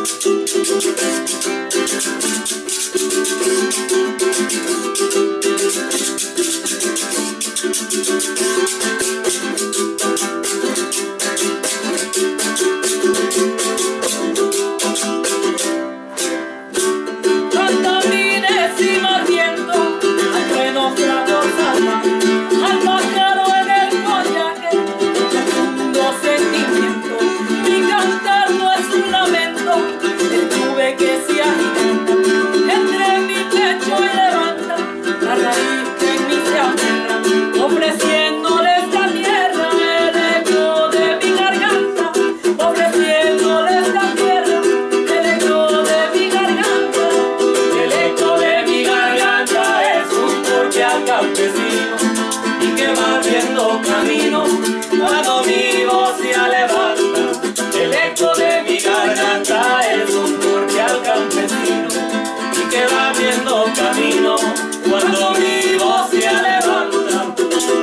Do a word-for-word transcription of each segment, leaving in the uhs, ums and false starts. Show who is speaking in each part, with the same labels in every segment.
Speaker 1: Cuando mi voz se levanta, el eco de mi garganta es un cordial campesino y que va abriendo camino. Cuando mi voz se levanta,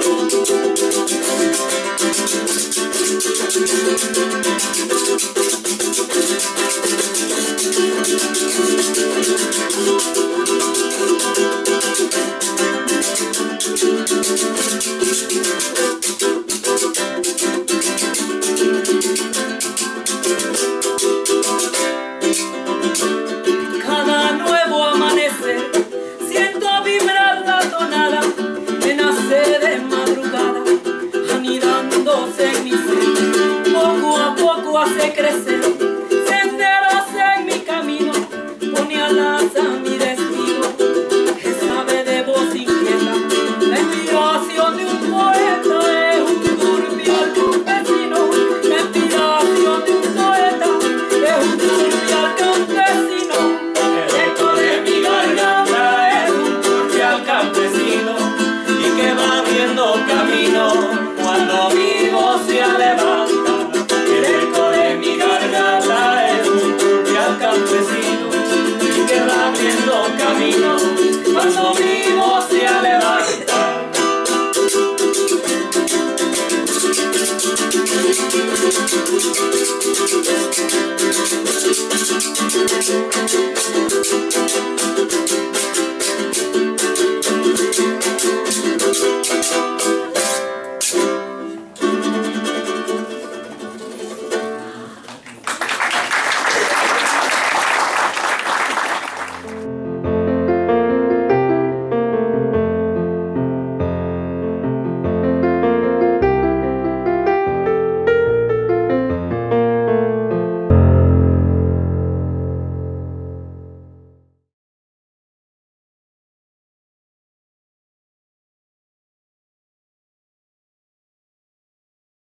Speaker 1: cada nuevo amanecer siento vibrar la tonada que nace de madrugada, anidándose en mi ser, poco a poco hace crecer senderos en mi camino, pone alas a mi destino, que sabe de voz inquieta, la inspiración de un poeta es un turbial campesino, la inspiración de un poeta es un turbial campesino, el eco de mi garganta es un turbial campesino y que va abriendo camino. Cuando mi voz se levanta, el eco de mi garganta es un turbial campesino y que va abriendo camino. Cuando mi voz se levanta.